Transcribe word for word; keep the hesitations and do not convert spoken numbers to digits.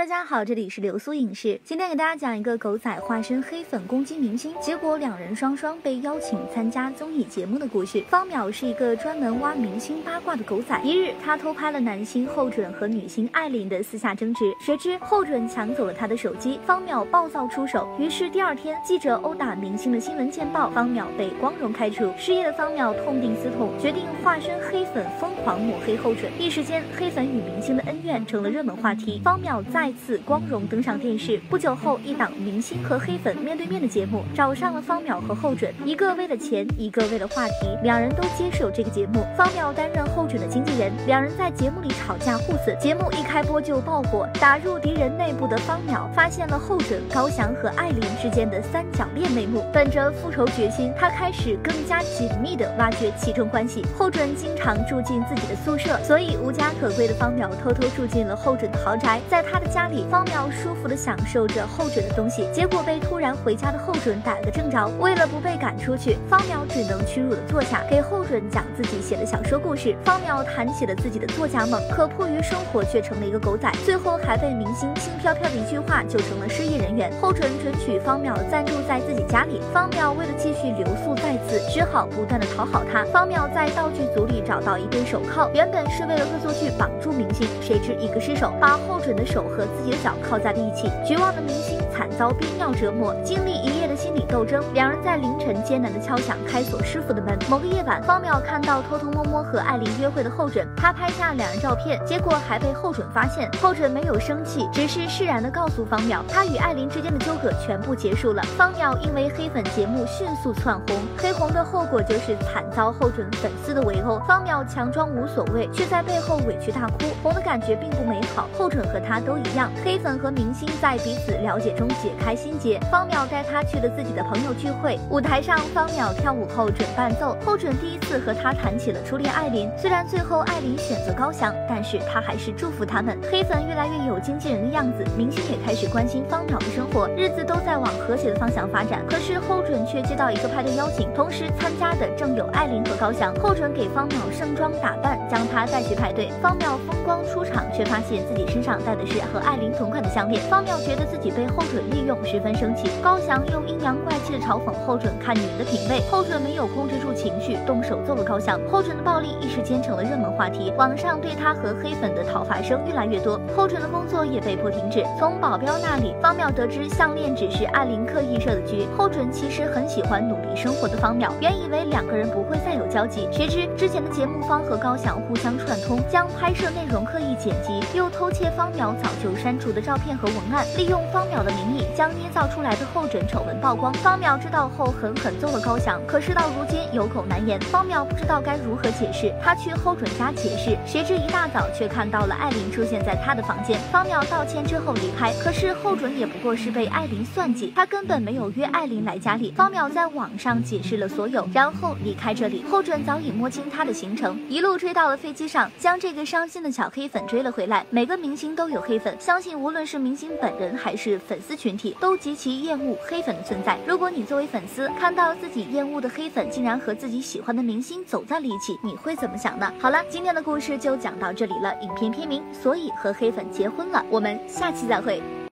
大家好，这里是流苏影视。今天给大家讲一个狗仔化身黑粉攻击明星，结果两人双双被邀请参加综艺节目的故事。方淼是一个专门挖明星八卦的狗仔。一日，他偷拍了男星后准和女星艾琳的私下争执，谁知后准抢走了他的手机，方淼暴躁出手。于是第二天，记者殴打明星的新闻见报，方淼被光荣开除。失业的方淼痛定思痛，决定化身黑粉，疯狂抹黑后准。一时间，黑粉与明星的恩怨成了热门话题。方淼再次光荣登上电视。不久后，一档明星和黑粉面对面的节目找上了方淼和后准，一个为了钱，一个为了话题，两人都接受这个节目。方淼担任后准的经纪人，两人在节目里吵架互死。节目一开播就爆火，打入敌人内部的方淼发现了后准、高翔和艾琳之间的三角恋内幕。本着复仇决心，他开始更加紧密地挖掘其中关系。后准经常住进自己的宿舍，所以无家可归的方淼偷偷住进了后准的豪宅。在他的家里，方淼舒服地享受着后准的东西，结果被突然回家的后准逮了个正着。为了不被赶出去，方淼只能屈辱地坐下，给后准讲自己写的小说故事。方淼谈起了自己的作家梦，可迫于生活却成了一个狗仔，最后还被明星轻飘飘的一句话就成了失业人员。后准准许方淼暂住在自己家里，方淼为了继续留宿在此，只好不断地讨好他。方淼在道具组里找到一对手铐，原本是为了恶作剧绑住明星，谁知一个失手，把后准的手和自己的脚铐在了一起。绝望的明星惨遭憋尿折磨，经历一夜的心理斗争，两人在凌晨艰难地敲响开锁师傅的门。某个夜晚，方淼看到偷偷摸摸和艾琳约会的后准，他拍下两人照片，结果还被后准发现。后准没有生气，只是释然地告诉方淼，他与艾琳之间的纠葛全部结束了。方淼因为黑粉节目迅速窜红，黑红的后果就是惨遭后准粉丝的围殴。方淼强装无所谓，却在背后委屈大哭，红的感觉并不美好。后准和他都一样，黑粉和明星在彼此了解中解开心结。方淼带他去了自己的朋友聚会，舞台上方淼跳舞，后准伴奏。后准第一次和他谈起了初恋艾琳，虽然最后艾琳选择高翔，但是他还是祝福他们。黑粉越来越有经纪人的样子，明星也开始关心方淼的生活，日子都在往和谐的方向发展。可是后准却接到一个派对邀请，同时参加的正有艾琳和高翔。后准给方淼盛装打扮，将他带去派对。方淼风光出场，却发现自己身上戴的是和艾琳同款的项链。方淼觉得自己被后准利用，十分生气。高翔又阴阳怪气的嘲讽后准看女人的品味，后准没有控制住情绪，动手揍了高翔。后准的暴力一时间成了热门话题，网上对他和黑粉的讨伐声越来越多。后准的工作也被迫停止。从保镖那里，方淼得知项链只是艾琳刻意设的局。后准其实很喜欢努力生活的方淼，原以为两个人不会再有交集，谁知之前的节目方和高翔互相串通，将拍摄内容刻意剪辑，又偷窃方淼早就删除的照片和文案，利用方淼的名义将捏造出来的后准丑闻曝光。方淼知道后狠狠揍了高翔，可是到如今有口难言，方淼不知道该如何解释。他去后准家解释，谁知一大早却看到了艾琳出现在他的房间。方淼道歉之后离开，可是后准也不过是被艾琳算计，他根本没有约艾琳来家里。方淼在网上解释了所有，然后离开这里。后准早已摸清他的行程，一路追到了飞机上，将这个伤心的小黑粉追了回来。每个明星都有黑粉，相信无论是明星本人还是粉丝群体，都极其厌恶黑粉的存在。如果你作为粉丝看到自己厌恶的黑粉竟然和自己喜欢的明星走在了一起，你会怎么想呢？好了，今天的故事就讲到这里了。影片片名《所以和黑粉结婚了》，我们下期再会。